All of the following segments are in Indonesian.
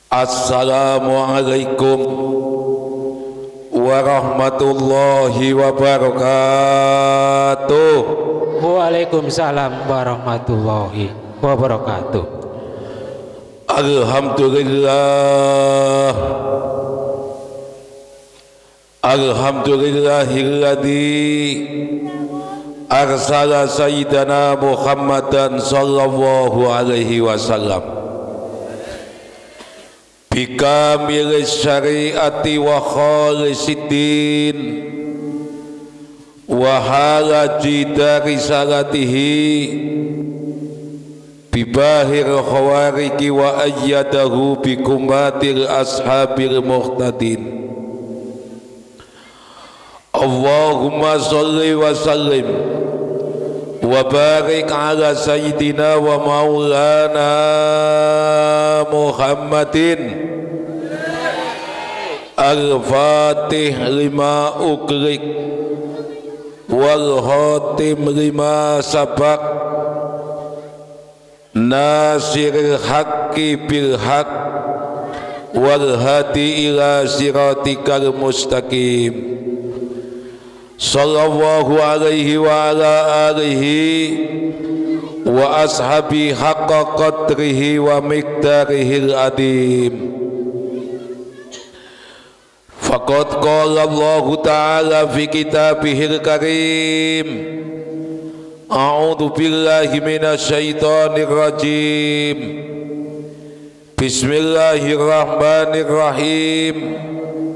Assalamualaikum warahmatullahi wabarakatuh. Waalaikumsalam warahmatullahi wabarakatuh. Alhamdulillah. Alhamdulillahilladzi arsala sayyidana Muhammadan sallallahu alaihi wasallam bikamil syariati wa khalisidin wa halaji dari salatihi bibahir khawariki wa ayyadahu bikumbatil ashabil muhtadin. Allahumma salli wa sallim wa barik ala sayyidina wa maulana Muhammadin al-fatih lima uklik wal khatim lima sabak nasiril haqqi bil haqq wal hadi ila siratikal mustaqim. Sallallahu alaihi wa ala alihi wa ashabi haqqa qadrihi wa miqdarihil adim. Faqad qala Allah ta'ala fi kitabihil karim, a'udhu billahi minasyaitonir rajim, bismillahirrahmanirrahim.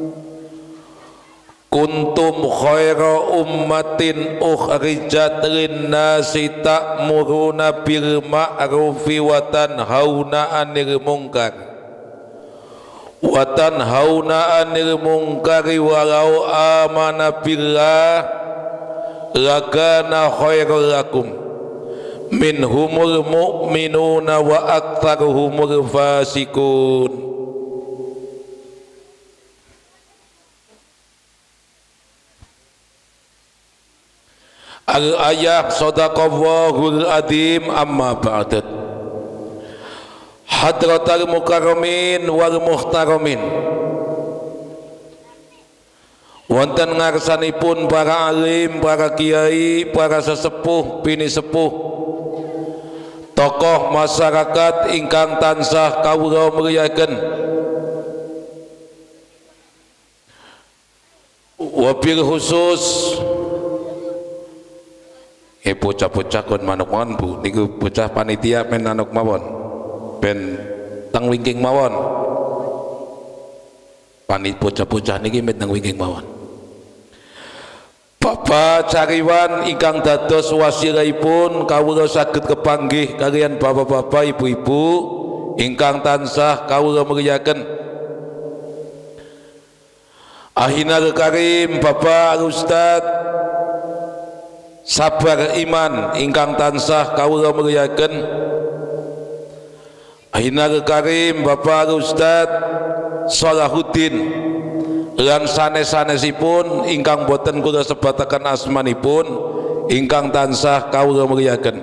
Kuntum khaira ummatin ukhrijat linnasi ta'muruna bil ma'rufi wa tanhauna 'anil munkar walau amana billah lakana khairal lakum minhumul mu'minuna wa aktsaruhumul fasikun. Al-ayah sadaqallahul adim, amma ba'dat. Hadratal mukarramin wal muhtaramin, wonten ngarsanipun para alim, para kiai, para sesepuh, bini sepuh, tokoh masyarakat ingkang tansah kawula muliaken, wabil khusus bocah-bocah kon manuk mawon Bu, niku bocah panitia men manuk mawon, ben teng wingking mawon, bocah-bocah niki men teng wingking mawon. Bapak cariwan ingkang dados wasilahipun kawula saged kepanggih kalian bapak-bapak, ibu-ibu ingkang tansah kawula muliaken. Ahinal karim Bapak Ustad Sabar Iman ingkang tansah kawula muliaken. Ahinal karim Bapak Ustad Salahuddin lan sanes-sanesipun ingkang boten kula sebataken asmanipun ingkang tansah kawula muliaken.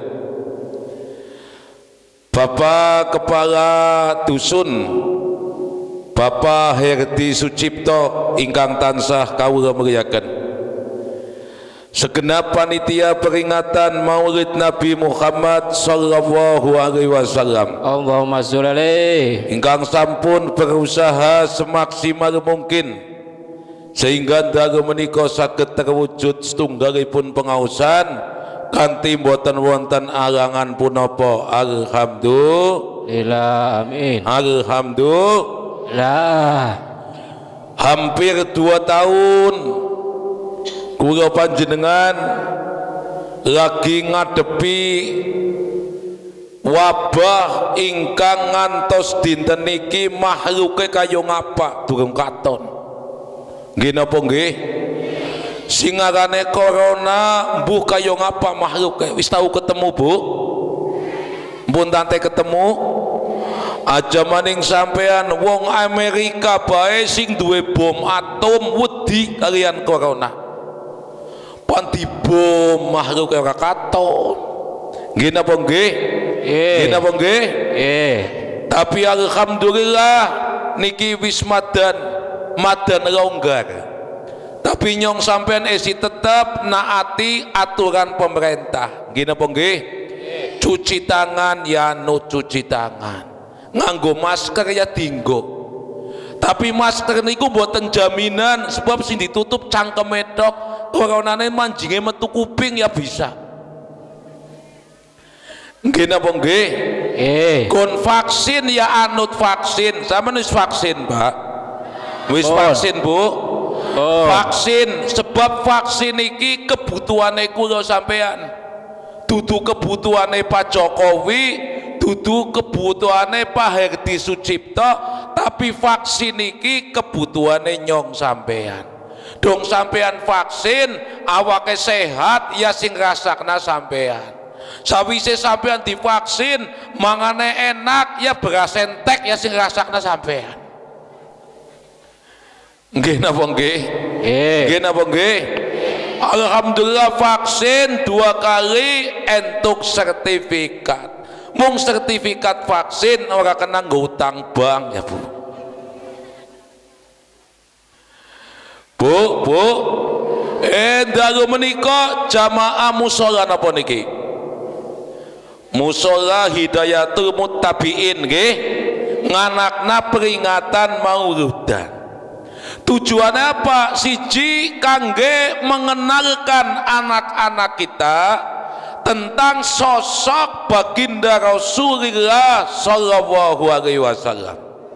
Bapak Kepala Dusun Bapak Herdi Sucipto ingkang tansah kawula muliaken. Segenap panitia peringatan Maulid Nabi Muhammad sallallahu alaihi wasallam, Allahumma sholli alaihi, ingkang sampun berusaha semaksimal mungkin sehingga dalu menika saged terwujud setunggalipun pengausan kanthi boten wonten alangan punapa. Alhamdulillah, amin. Alhamdulillah. Hampir 2 tahun kula panjenengan lagi ngadepi wabah ingkang ngantos dinten niki makhluke kaya ngapa durung katon. Nggih napa nggih? Sing ngarane corona mbuh kaya ngapa makhluke? Wis tau ketemu, Bu? Mpun tante ketemu? Aja maning sampean wong Amerika bae sing duwe bom atom wedi kalian corona. Panti bom makhluk ora katon. Nggih napa nggih? Nggih napa nggih? Tapi alhamdulillah niki wis madan longgar, tapi nyong sampean isi tetap naati aturan pemerintah. Gini apa nggih? Cuci tangan ya no cuci tangan, nganggo masker ya tinggo. Tapi masker niku mboten jaminan, sebab sing ditutup cangkeme tok, coronane manjinge metu kuping ya bisa. Nggih napa nggih? Kon vaksin ya anut vaksin. Sampeyan wis vaksin, Pak? Wis vaksin, Bu? Vaksin, sebab vaksin iki kebutuhane kula sampean. Dudu kebutuhane Pak Jokowi, dudu kebutuhane Pak Herdi Sucipto, tapi vaksin iki kebutuhane nyong sampean. Dong sampean vaksin awake sehat ya sing rasakna sampean. Sawise sampean divaksin mangane enak ya beras entek ya sing rasakna sampean. Nggih napa nggih? Nggih napa nggih? Alhamdulillah vaksin 2 kali entuk sertifikat. Mung sertifikat vaksin ora kena ngutang bank ya Bu. Bu, dalu menika jamaah mushola napa niki? Mushola Hidayatul Muttabiin nggih, nganakna peringatan Mauludan. Tujuannya apa? Siji kangge mengenalkan anak-anak kita tentang sosok baginda Rasulullah sallallahu alaihi wasallam.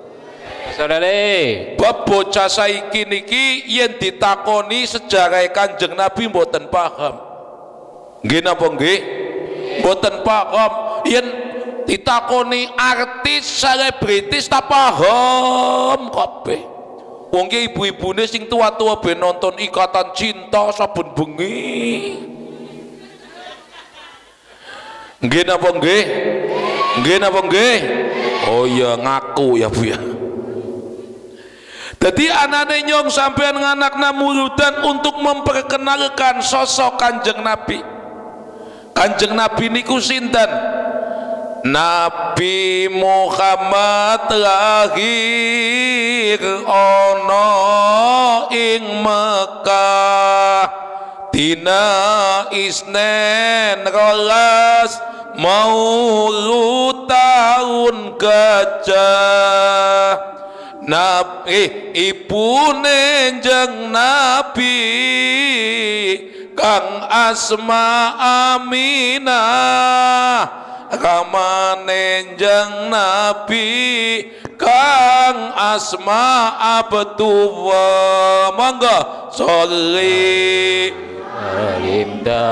Bab bocah saiki niki yen ditakoni sejarah Kanjeng Nabi mboten paham. Nggih napa nggih? Mboten paham. Yen ditakoni artis selebritis tak paham kabeh. Wong ki ibu-ibune sing tua-tua ben nonton Ikatan Cinta saben bengi. Nggih napa nggih? Nggih napa nggih? Oh iya ngaku ya Bu ya. Jadi anane nyong sampean nganakna muludan untuk memperkenalkan sosok Kanjeng Nabi. Kanjeng Nabi niku sinten? Nabi Muhammad lahir ana ing Mekah dina Isnen 12 Maulud taun gajah. Nabi ibune jeneng Nabi kang asma Aminah, ramane jeneng Nabi kang asma Abdullah. Monggo sholli Alimda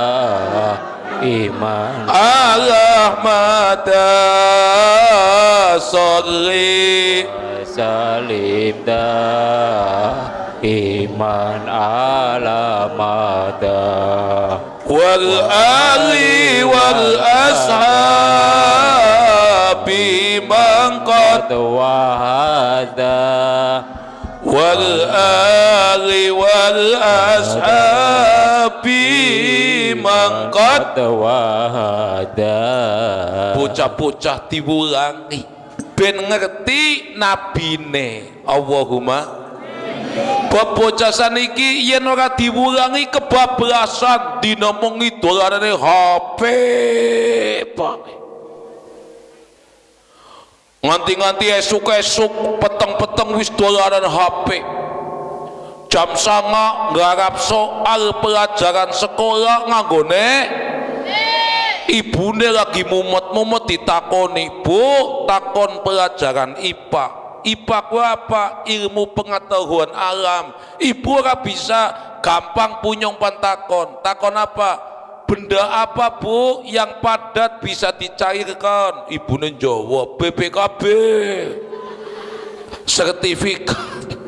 iman Ahmada sholli salimda iman alamada wal ali wal ashabi mangqad wahada wal ali wal ashabi mangqad wahada. Bocah-bocah diwulangi ben ngerti nabine. Allahumma bocah saniki yen ora diwulangi kebablasan dina mung idolarane HP Pak. Nganti-nganti esuk-esuk peteng-peteng wis dolaran HP. Jam 09.00 nggarap soal pelajaran sekolah nganggone ibune lagi mumet-mumet ditakoni, "Bu, takon pelajaran IPA." IPA ku apa? Ilmu pengetahuan alam. Ibu ora bisa gampang punyong pantakon. Takon apa? Benda apa Bu yang padat bisa dicairkan? Ibune jawab BPKB. Sertifikat.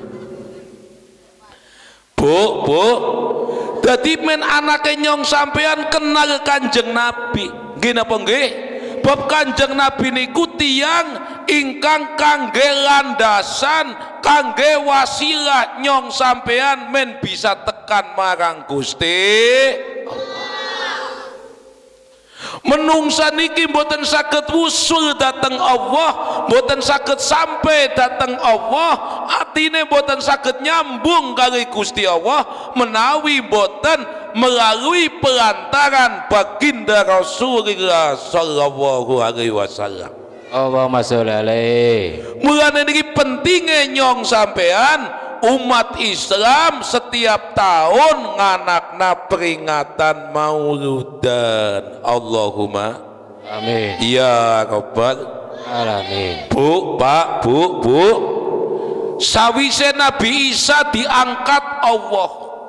Bu, dadi men anake nyong sampean kenal Kanjeng Nabi. Nggih napa nggih? Bab Kanjeng Nabi niku tiyang ingkang kangge landasan, kangge wasilah nyong sampean men bisa tekan marang Gusti. Menungsa niki mboten saged wusul dateng Allah, mboten saged sampai dateng Allah, atine mboten saged nyambung kali Gusti Allah menawi mboten melalui perantaran baginda Rasulullah sallallahu alaihi wasallam. Allahumma sholli alaihi. Mulane niki pentingnya nyong sampean umat Islam setiap tahun nganakna peringatan Mauludan. Allahumma Amin. ya rabbal Alamin. Bu, Pak, Bu, sawise Nabi Isa diangkat Allah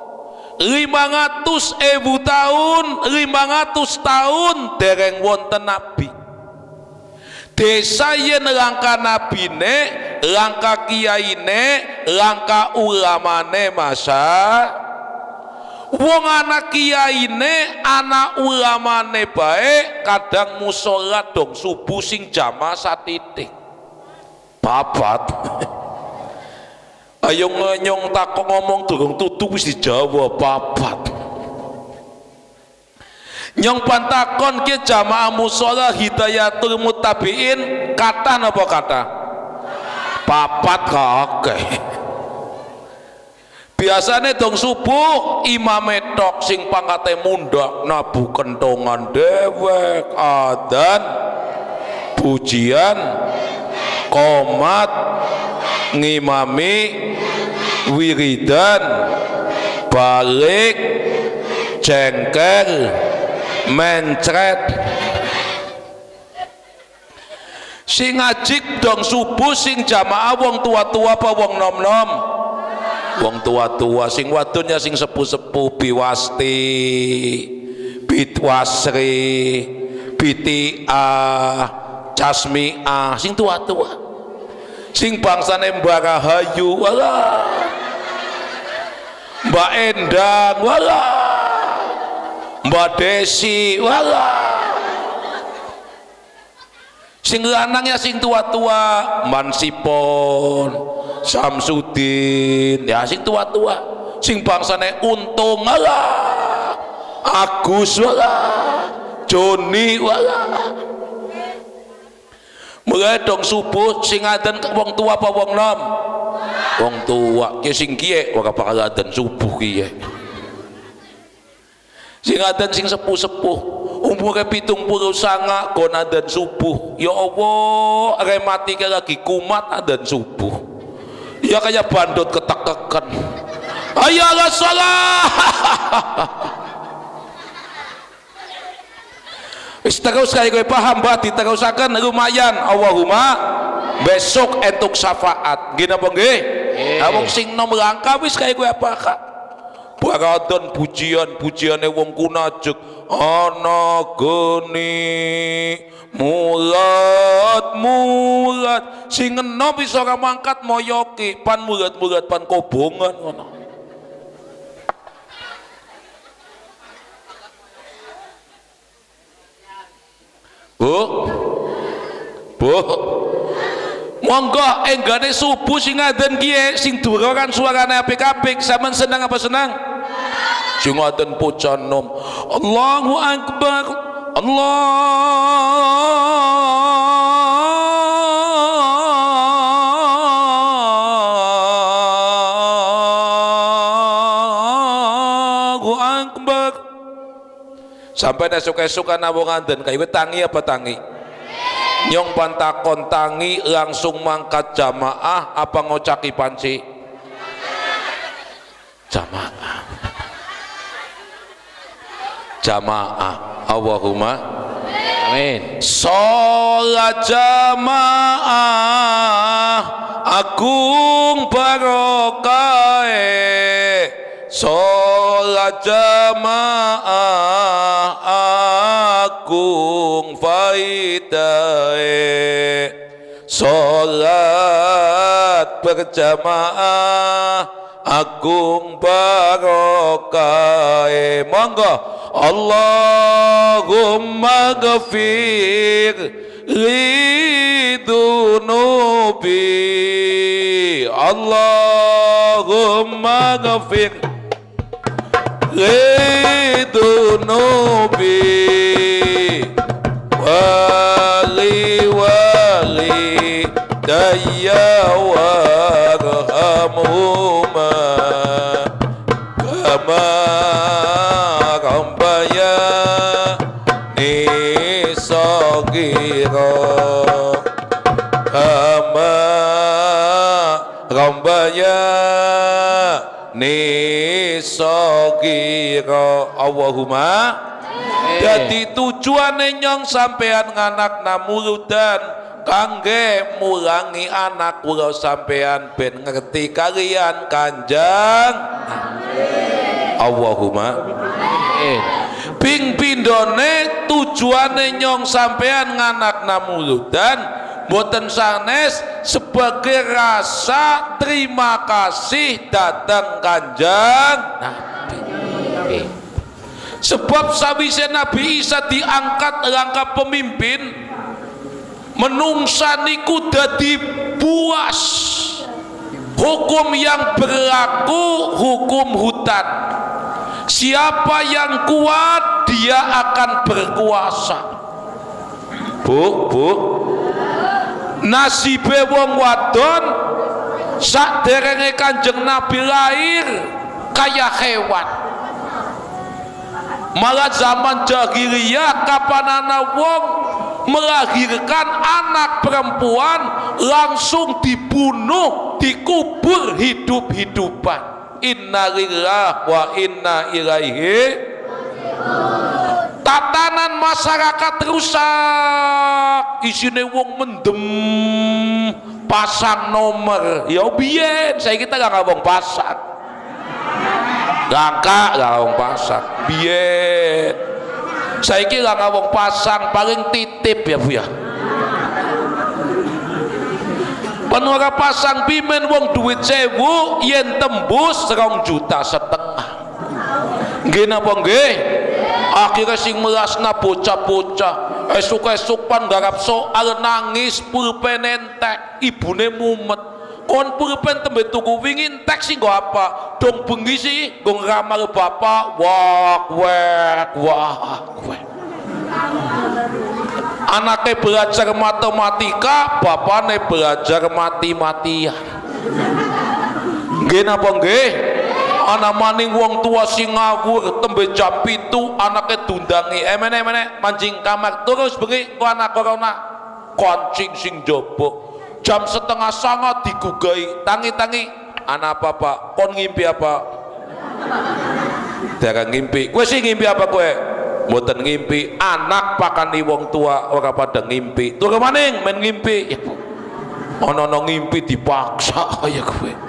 500.000 tahun, 500 tahun dereng wonten Nabi. Desa yen langka nabine, langka kiyaine, langka ulamane masa wong anak kiyaine, anak ulamane bae kadang musola dong subuh sing jamaah satitik papat. Ayo nyong takok ngomong durung tutu wis dijawab papat. Nyong pantakon ke jamaah musola hidayatul muttabiin kata napa kata papat kakek. Biasanya dong subuh imam tok sing pangkate mundak nabu kentongan dewek adan pujian qomat ngimami wiridan balik jengkel mencret sing ngajik dong subuh sing jamaah wong tua-tua apa wong nom-nom wong tua-tua sing wadonnya sing sepuh-sepuh biwasti bitwasri bitiah casmiah sing tua-tua sing bangsane Mbak Rahayu walah Mbak Endang walah Mbak Desi walah sing lanangnya sing tua-tua Mansipon Samsudin ya sing tua-tua sing bangsane Untung walah Agus walah Joni walah mulai dong subuh sing adan wong tua apa wong nom wong tua ki sing kiye ora bakal adan subuh kiye sing adan sing sepuh-sepuh umure 79 kon adan subuh ya Allah remati lagi kumat adan subuh ya kayak bandot ketek-teken ayo la salah wis terus kaya kowe paham bah diterusaken lumayan Allahumma besok entuk syafaat nggih napa nggih wong sing nom langka wis kaya kowe apa kak baradon pujiane wong kunajek ana geni mulat sing enom bisa ora mangkat moyoki pan mulat pan kobongan ngono. Bu monggo enggane subuh sing ngaden kiye sing dura kan suarane apik-apik sampean seneng apa senang sing ngaden pucan nom Allahu Akbar Allahu Akbar sampai esuk-esuk ana wong ngaden kaya tangi apa tangi nyong pantakon tangi langsung mangkat jamaah apa ngocaki panci jamaah Allahumma amin. Sholat jamaah agung barokah sholat jamaah agung faidah sholat berjamaah agung barokah monggo Allahumma ghafir li dunubi Allahumma ghafir li dunubi rabbayya warhamhuma kama rabbayani shaghira kama rabbayani shaghira. Allahumma jadi tujuane nyong sampean nganakna muludan kangge mulangi anak kula sampean ben ngerti kalian Kanjeng. Allahumma ping pindone tujuane nyong sampean nganakna muludan boten sanes sebagai rasa terima kasih datang Kanjeng Nabi. Sebab sawise Nabi Isa diangkat langkah pemimpin, menungsa niku dadi buas. Hukum yang berlaku hukum hutan. Siapa yang kuat dia akan berkuasa. Bu, nasibe wong wadon sakderenge Kanjeng Nabi lahir kaya hewan. Malah zaman jahiliyah kapan anak wong melahirkan anak perempuan langsung dibunuh, dikubur hidup-hidupan. Innalillahi wa inna ilaihi. Tatanan masyarakat rusak, isine wong mendem pasang nomor. Ya biyen saya kita gak ngomong pasang. Gak ngomong pasang. Biyen saya kira ngomong pasang paling titip ya Bu ya. Penora pasang pimen wong duit 1000 yen tembus 2,5 juta. Nggih napa nggih? Akhirnya sing melasna bocah-bocah esuk-esuk pan garap soal nangis pulpen entek, ibune mumet. Kon pulpen tembe tuku wingi entek sing nggo apa? Dong bengi sih nggo ngeramal bapak wak wek. Anaknya belajar matematika, bapaknya belajar mati-matian. Nggih napa nggih? Ana maning wong tua sing ngawur tembe jam 7 anaknya dundangi emene mancing kamar terus bengi ku anak corona koncing sing jopo jam 8:30 digugai tangi anak apa Pak kon ngimpi apa darang ngimpi kowe sing ngimpi apa kowe mboten ngimpi anak pakani wong tua ora pada ngimpi turu maning men ngimpi ya ana ngimpi dipaksa kaya kowe.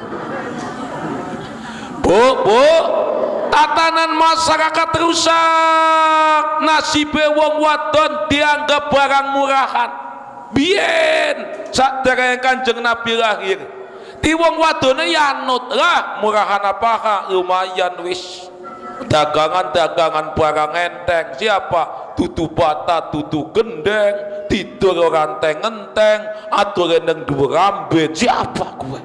Bu, tatanan masyarakat rusak, nasibe wong wadon dianggap barang murahan. Biyen sadherenge Kanjeng Nabi lahir, ti wong wadone yanut lah murahan apa lumayan wis. Dagangan barang enteng, siapa? Dudu bata, dudu gendeng, tidur ranteng-enteng, atur nang dhuwur rambut, siapa kowe?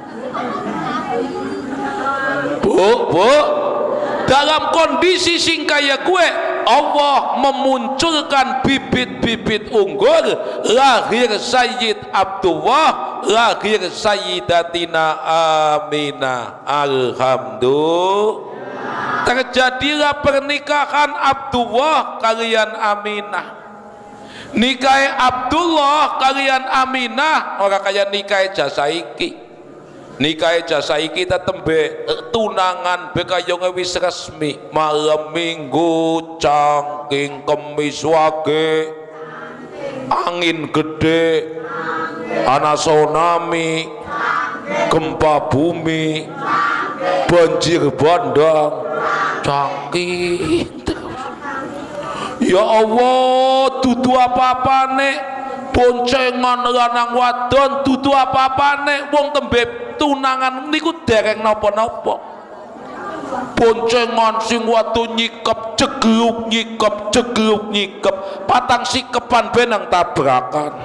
Bu, dalam kondisi sing kaya gue Allah memunculkan bibit-bibit unggul lahir Sayyid Abdullah lahir Sayyidatina Aminah. Alhamdulillah terjadilah pernikahan Abdullah kalian Aminah. Nikah Abdullah kalian Aminah orang kaya nikah jasaiki. Nikah jasa kita tembe tunangan bekayong wis resmi malam minggu cangking kemis wage angin gede ana tsunami gempa bumi banjir bandang cangking ya Allah dudu apa-apane boncengan lanang wadon dudu apa-apane wong tembe tunangan niku dereng napa-napa boncengan sing wadon nyikep jegluk nyikep patang sikepan benang tabrakan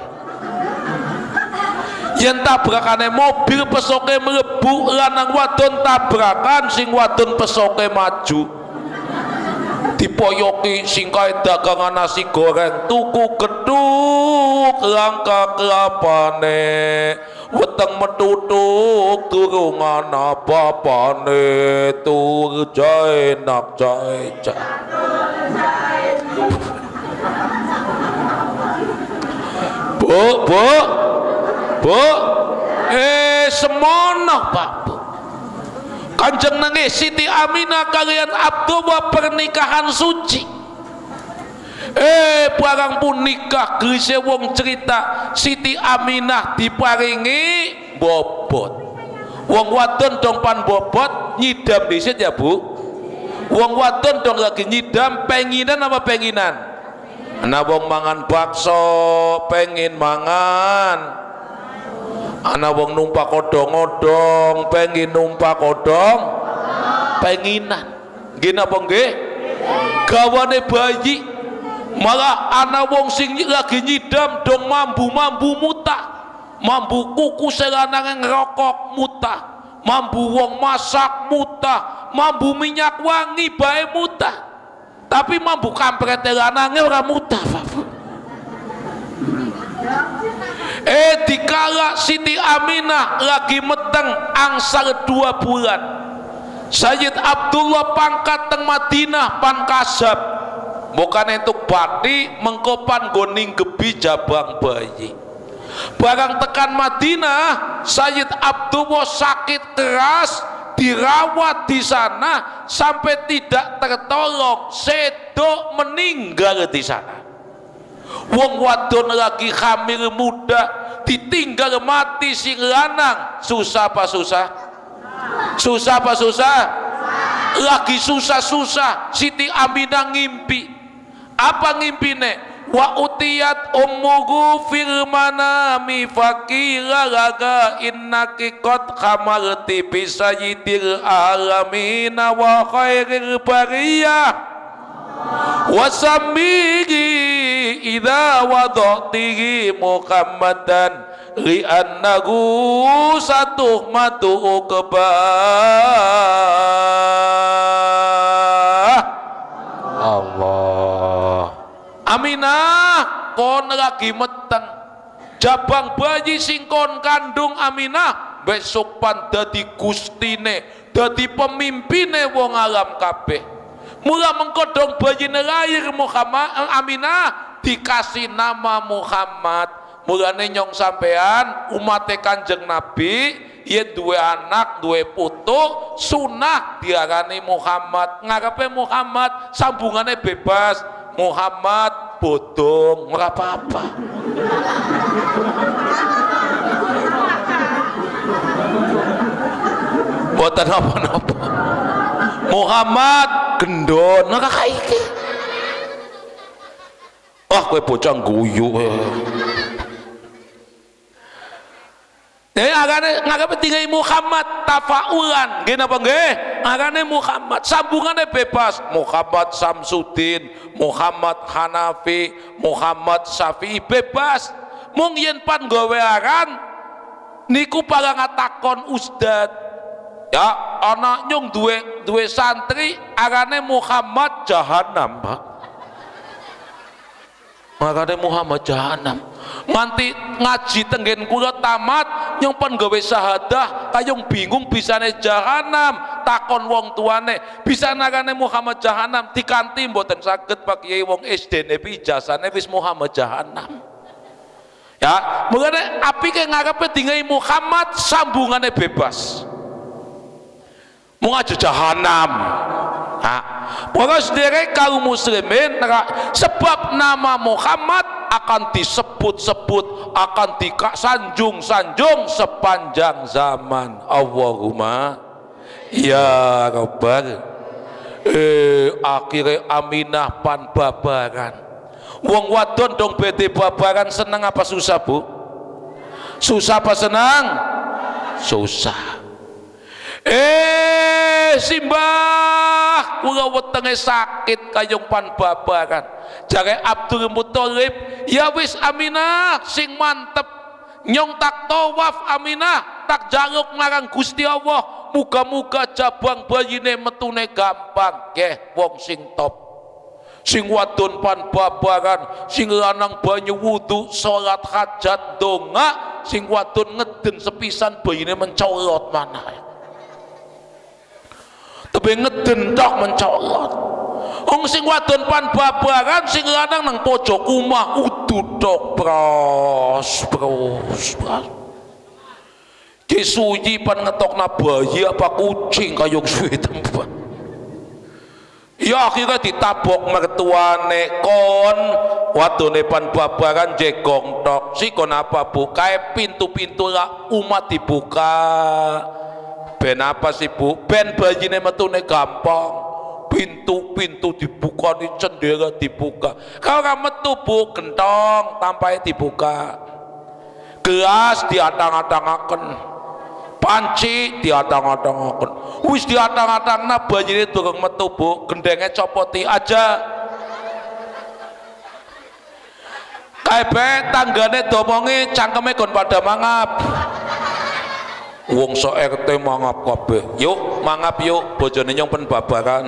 yen tabrakane mobil pesoke mlebu lanang wadon tabrakan sing wadon pesoke maju dipoyoki sing kae dagangan nasi goreng tuku geduk langka kelapane weteng metutuk durung ana bapane tur jae nak jae Bu semono Pak Bu. Kanjeng nangis Siti Aminah kalian Abdullah pernikahan suci. Barang pun nikah geuse wong cerita Siti Aminah diparingi bobot. Wong wadon dong pan bobot nyidam dhisik ya Bu. Wong wadon dong lagi nyidam penginan apa penginan? Ana wong mangan bakso pengin mangan. Ana wong numpak odong-odong pengin numpak odong penginan. Nggih napa nggih? Gawane bayi. Malah ana wong sing lagi nyidam dong mambu-mambu mutah. Mambu kuku selanange ngerokok mutah. Mambu wong masak mutah. Mambu minyak wangi bae mutah. Tapi mambu kampret lanange ora mutah, Pak. Dikala Siti Aminah lagi meteng angsal 2 bulan, Sayyid Abdullah pangkat teng Madinah pan kasab bukan entuk bati mengkopan goning gebi jabang bayi. Barang tekan Madinah Sayyid Abdullah sakit keras, dirawat di sana sampai tidak tertolong, sedo meninggal di sana. Wong wadon lagi hamil muda ditinggal mati si lanang, susah apa susah? Susah apa susah? Lagi susah-susah Siti Aminah ngimpi. Apa ngimpine? Wa utiyat ummuhu fil manami faqila laga innaki qad hamalti bi sayyidil alamin wa khairil bariyah wasambihi idza wadatihi Muhammadan li'annahu satuhmatu ukbah. Allah. Aminah kon lagi meteng jabang bayi sing kon kandung Aminah besok pan dadi gustine, dadi pemimpine wong alam kabeh. Mula mengkodong bayi lahir Muhammad Aminah dikasih nama Muhammad. Mulane nyong sampean umat Kanjeng Nabi yen duwe anak duwe putu sunah diarani Muhammad. Ngarepe Muhammad sambungane bebas. Muhammad bodong ora apa-apa. Boten apa-apa. Muhammad gendon nah kakak iki. Wah kowe bocah guyu. Ngarepe tinggal Muhammad tafaulan nggih napa nggih? Ngarane Muhammad sambungane bebas. Muhammad Samsudin, Muhammad Hanafi, Muhammad Syafi'i bebas. Mung yen pan gawe aran niku paling ngatakon ustad. Ya ana nyung duwe santri arane Muhammad Jahanam, Pak. Makane Muhammad Jahanam. Nganti ngaji tenggen kula tamat nyung pun gawe syahadah kayung bingung bisane Jahanam. Takon wong tuane bisa narane Muhammad Jahanam dikanti mboten saged Pak Kiai wong SD-ne ijazahane wis Muhammad Jahanam. Ya, mulane apike ngarepe dingai Muhammad sambungane bebas. Mau aja Jahanam. Para sederek kaum muslimin sebab nama Muhammad akan disebut-sebut, akan disanjung-sanjung sepanjang zaman. Allahumma ya Rabbal. Akhirnya Aminah pan babaran. Wong wadon dong bede babaran seneng apa susah Bu? Susah apa senang? Susah. Simbah kula wetenge sakit kayong pan babaran jare Abdul Muthalib ya wis Aminah sing mantep nyong tak tawaf Aminah tak jaluk marang Gusti Allah muga-muga jabang bayine metune gampang nggih wong sing top sing wadon pan babaran sing lanang banyu wudu salat hajat donga sing wadon ngeden sepisan bayine mencolot manah. Tebe ngeden tok mencolot. Wong sing wadon pan babaran sing lanang nang pojok omah udut tok pros. Ki suci pan ngetokna bayi apa kucing kayong suwe tempat. Ya akhirnya ditabok mertuane kon wadone pan babaran jegong tok sikon apa bu kae pintu-pintu lah umat dibuka ben apa sih bu ben bayine metune gampang pintu-pintu dibuka di cendera dibuka kalau ora metu bu gentong tampai dibuka gelas diatang-atangaken panci diatang-atangaken wis diatang-atangna bayine durung metu bu gendenge copoti aja kaebe tanggane domongi cangkeme kon pada mangap wong so RT mangap kabeh yuk mangap yuk bojone nyong pen babaran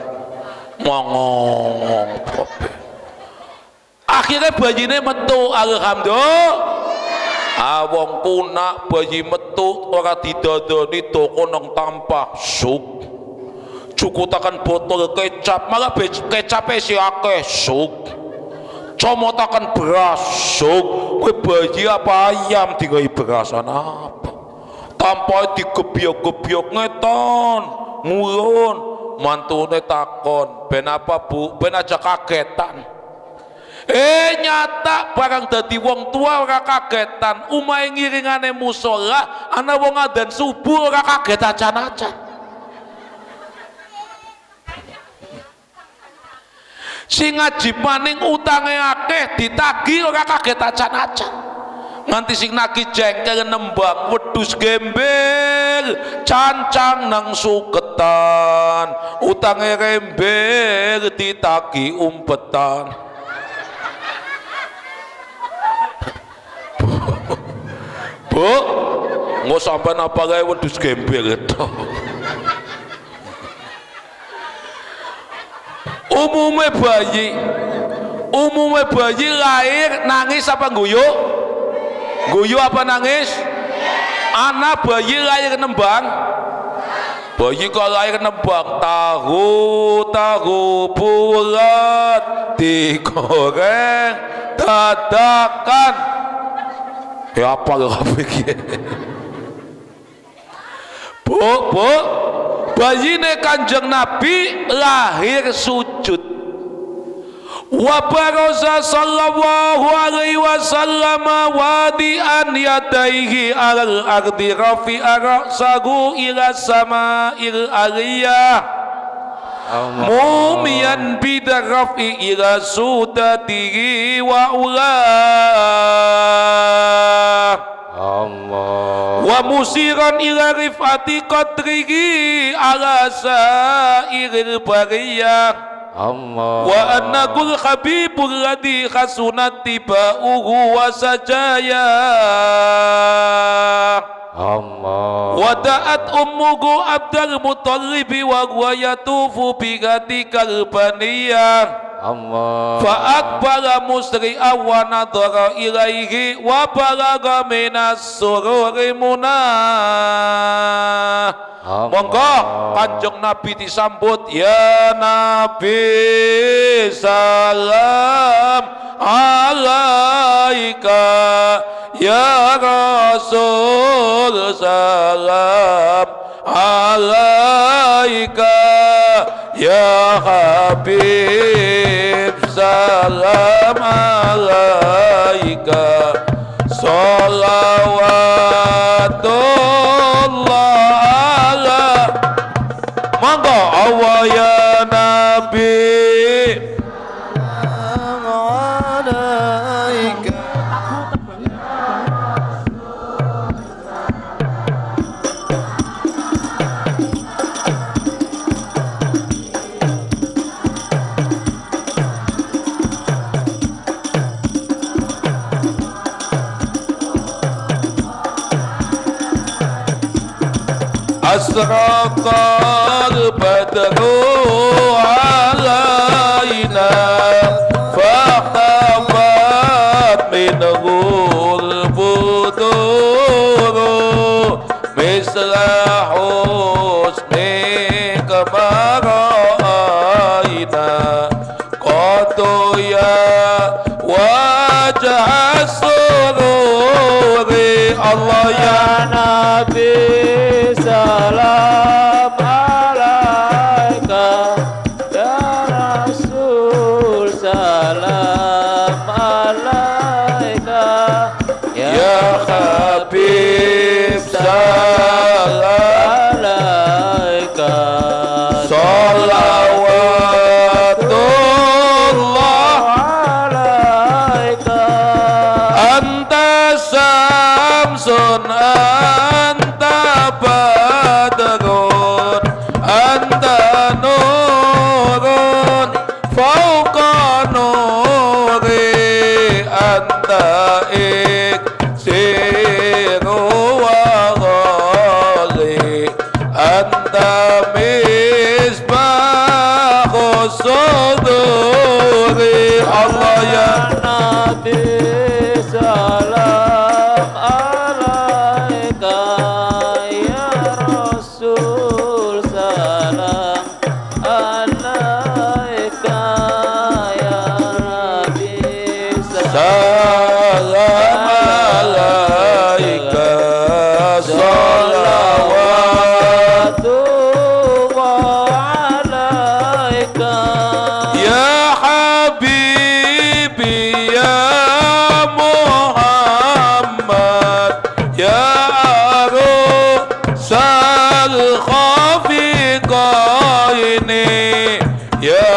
ngongong kabeh akhirnya bayine metu alhamdulillah wong kunak bayi metu ora didodoni toko nang tampah suk cukutakan botol kecap malah kecape si akeh suk comotakan beras suk kowe bayi apa ayam digawe berasan apa tanpa digebyok-gebyok ngeton ngulun mantune takon ben apa bu ben aja kagetan nyata barang dadi wong tua ora kagetan umahe ngiringane musola ana wong adzan subuh ora kaget acan-acan sing ngaji maning utange akeh ditagi ora kaget acan-acan nganti sing nagih jengkel nembang wedhus gembel cancang nang suketan utange rembel ditagi umpetan bu nggak sampai apa gaya wedhus gembel itu umumnya bayi lahir nangis apa guyu apa nangis anak bayi lahir nembang bayi kalau lahir nembang tahu bulat digoreng dadakan ya apa lo pikir bu bayine Kanjeng Nabi lahir sujud wa baraza sallallahu alaihi wasallam wadi'an yadaihi alal ardi rafi'a ra'sahu ila sama'il aliyah mumian bidarafi ila sudatihi wa ulah wa musiran ila rifati qadrihi ala sairil bariyah wa annakul habibul ladhi khasunat tiba'uhu wa sajaya wada'at ummuhu Abdul Muttalib wa huwa yatufu bi gatikal baniyah fa'akbala musri'a wa nadhara ilaihi wa balagha minas sururi munah monggo Kanjeng Nabi disambut ya Nabi salam alaika ya Rasul salam alaika ya Habib salam alaika salawatullah ala monggo Allah ya Nabi asraqal badru alaina fahtafat minhul budur misla husnika mara'aina qadu ya wajah sururi Allah ya Nabi salam alaika ya Rasul salam alaika ya Habib salam alaika salawatullah alaika anta samsun anta badrun anta nurun fauqa nuri anta iksiru wa ghali anta misbahu suduri Allah ya Nabi salam alaika ya Rasul salam alaika ya Nabi salam alaika salawatullah alaika ya Habibi ya Muhammad ya Arusal Khafiqaini ya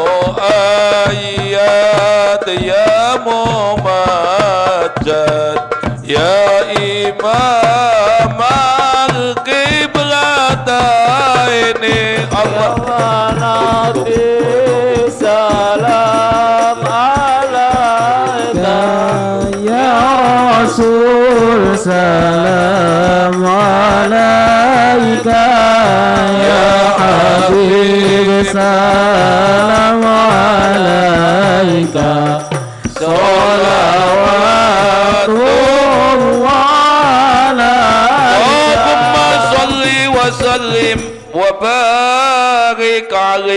Muayyad ya Mumajjad ya Imam al-Qiblataini Allah Nabi salam alaika ya Rasul salam alaika ya Habib salam alaika salawatullah Allahumma salli wa sallim wa barik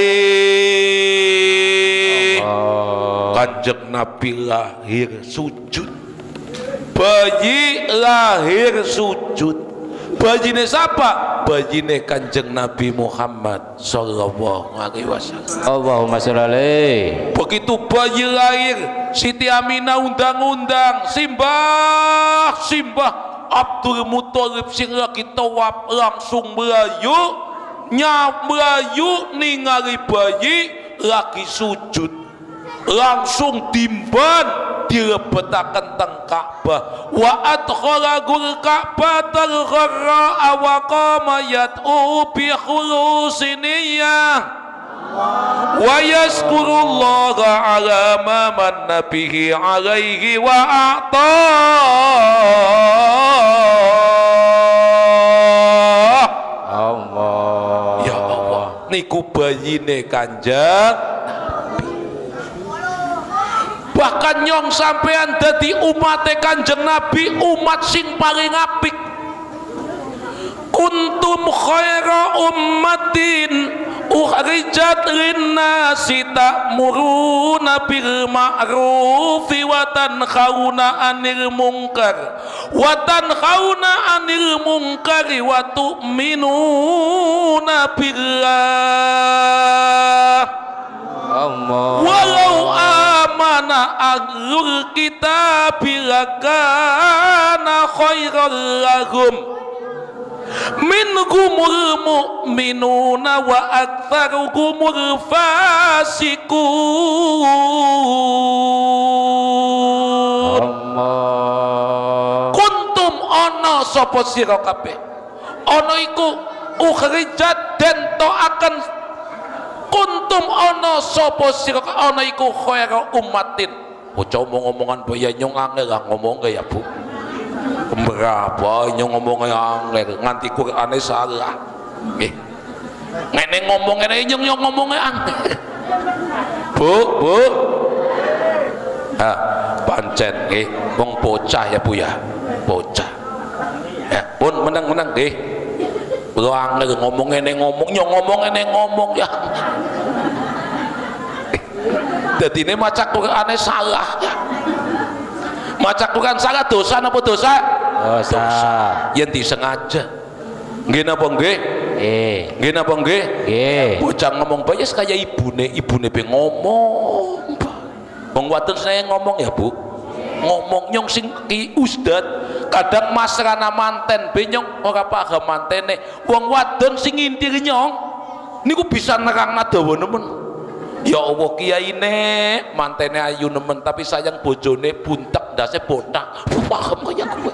alaihi. Kanjeng Nabi lahir sujud, bayi lahir sujud. Bajine siapa? Bajine Kanjeng Nabi Muhammad sallallahu alaihi wasallam. Allahumma sholli alaihi. Begitu bayi lahir, Siti Aminah undang-undang, simbah Abdul Muthalib sing lagi tawaf langsung melayu ningali bayi lagi sujud, langsung timban dilebetaken teng Ka'bah. Wa adkhalagul Ka'batal gharra wa qama yad'u bi khulusin niyyah wa yazkurullaha ala ma manna bihi alaihi wa a'ta. Allah Ya Allah, niku bayine Kanjeng. Bahkan nyong sampean dadi umate Kanjeng Nabi, umat sing paling apik. Kuntum khaira ummatin ukhrijat linnasi ta'muruna bil ma'rufi wa tanhauna 'anil munkar wa tu'minuna billah. Walau amana ahlul kitabi lakana khairan lahum minhumul mu'minuna wa aktsaruhumul fasiqun. Kuntum ana sapa sira kabeh, ana iku ukhrijat den toaken. Kuntum ana sapa sira ana iku khairu ummatin. Bocah omong-omongan boya nyong angel lah ngomong ya Bu. Berapa nyong ngomongnya angel nganti Qur'ane salah. Nggih. Ngene ngomong ngene nyong ngomongnya angel. Bu. Ha, pancen nggih wong bocah ya Bu ya. Bocah. Ya, pun menang nggih. Kulo angel ngomong ngene ngomong ya. Dadine maca Qur'ane salah ya. Maca Qur'an salah dosa napa dosa? Dosa. Yen disengaja. Nggih napa nggih? Nggih napa nggih? Nggih. Bocah ngomong bae kaya ibune be ngomong. Wong wadon saya ngomong ya, Bu. Ngomong nyong sing ki ustad kadang masrana manten be nyong ora paham mantene. Wong wadon sing ngintir nyong niku bisa nerangna dawa nemen. Ya Allah kiyaine mantene ayu nemen tapi sayang bojone buntek ndase botak. Paham kaya kowe.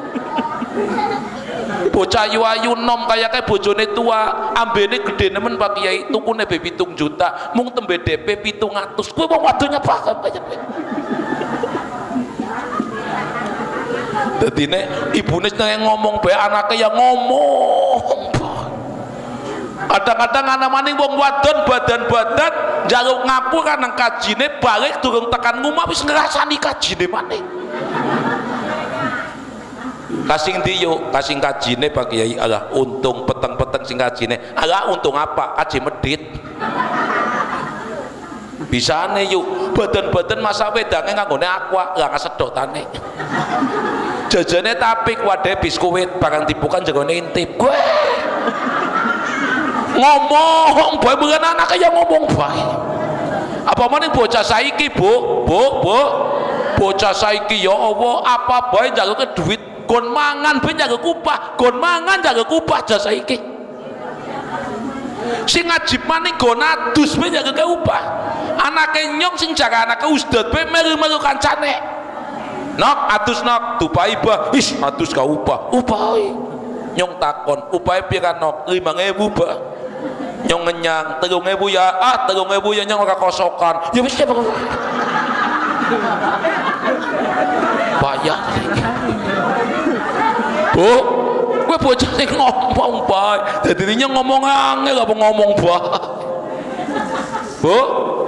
Bocah ayu-ayu nom kaya bojone tua, ambene gede nemen Pak Kiai, tukune be 7 juta, mung tembe DP 700. Kowe wong wadonya paham kaya kowe. Dadine ibune seneng ngomong bae anake ya ngomong. Kadang-kadang ana maning wong wadon badan-badan njaluk ngapura nang kajine balik durung tekan ngomah wis ngrasani kajine maneh. Kasing diyo, kasing kajine Pak Kiai, alah untung peteng-peteng sing kajine. Alah untung apa? Kaji medit. Bisane yuk, badan-badan masa wedange nganggone aqua, lah kasedotane. Jajane tapik wadah biskuit barang tipukan jagone intip. Gue ngomong bae bukan anak kaya ngomong bae. Apa maning bocah saiki, Bu? Bocah saiki ya Allah, apa bae jago ke duit gon mangan ben jago kupah, gon mangan jago kupah jasa iki. Sing ngajib maning gon adus ben jago ke upah. Anake nyong sing jaga anake ustad be melu-melu kancane. Nok adus nok tupai bah, is adus ka upah. Upah nyong takon, upahe pira nok? 5.000 bah. Nyong ngenyang 3.000 ya, 3.000 ya nyong ora kosokan. Ya wis bayar. Bu, gue bocah sing ngomong bae. Dadi nya ngomong angel apa ngomong bae. Bu.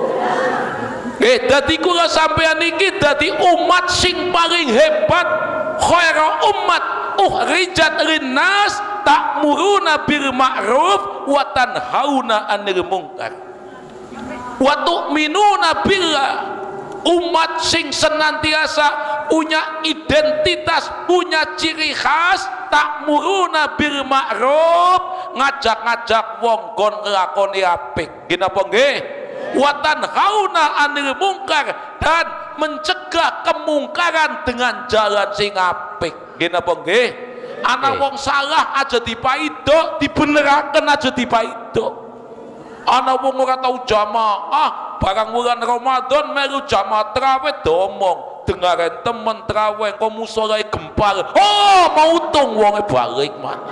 Dadi kula sampeyan iki dadi umat sing paling hebat, khairu ummat ukhrijat linnas ta'muruna bil ma'ruf wa tanhauna 'anil munkar. Wa tu'minuna billah. Umat sing senantiasa punya identitas, punya ciri khas, ta'muruna bil ma'ruf, ngajak-ngajak wong kon nglakoni apik. Nggih napa nggih? Wa tanhauna 'anil munkar, dan mencegah kemungkaran dengan jalan sing apik. Nggih napa nggih? Ana wong salah aja dipaido, dibeneraken aja dipaido. Ana wong ora tau jamaah, barang bulan Ramadan melu jamaah tarawih domong, dengaren temen tarawih kok musolae gempar. Oh, mau untung wonge balik mana.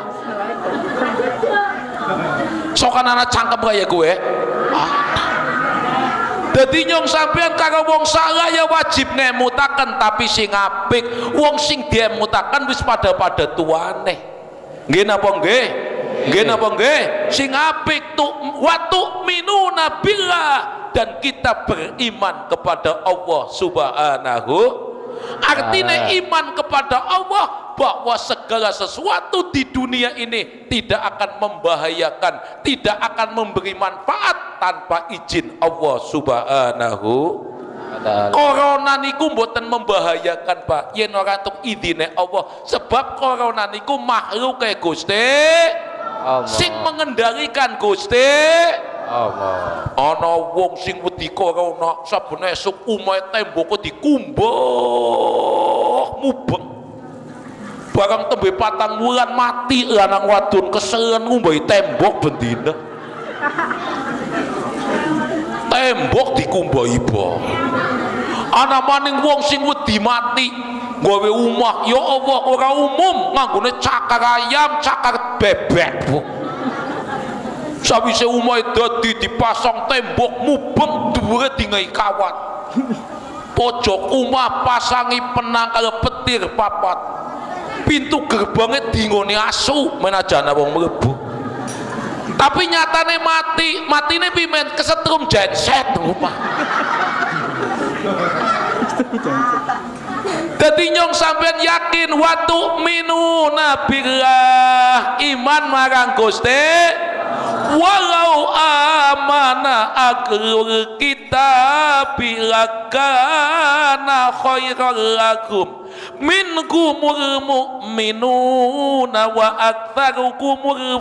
Sokan ana cangkem kaya kowe. Dadi nyong sampean karo wong salah ya wajib ngemutaken, tapi sing apik, wong sing diemutaken wis pada tuane. Nggih napa nggih? Nggih napa nggih? Sing apik wa tu'minuna billah, dan kita beriman kepada Allah Subhanahu. Artinya iman kepada Allah bahwa segala sesuatu di dunia ini tidak akan membahayakan, tidak akan memberi manfaat tanpa izin Allah Subhanahu. Corona niku mboten membahayakan Pak, yen ora entuk izine Allah, sebab corona niku makhluk Gusti Allah, sing mengendalikan Gusti Allah. Ana wong sing wedi corona saben esuk omahe tembok dikumbuh mubeng. Barang tembe 4 wulan mati lanang wadon keselen ngumbahi tembok bendina. Tembok dikumbahi bae. Ana maning wong sing wedi mati gawe omah ya Allah ora umum, nganggone cakar ayam, cakar bebek, Bu. Sawise omahe dadi dipasang tembok mubeng dhuwure dingai kawat. Pojok omah pasangi penang karo petir papat. Pintu gerbangnya dingone asu menajana wong mlebu. Tapi nyatane matine pimen kesetrum genset omah. Dadi nyong sampean yakin wa tu'minuna billah, iman marang Gusti, walau amana ahlul kitab lakana khairal lakum minkumul mu'minuna wa aktsarukumul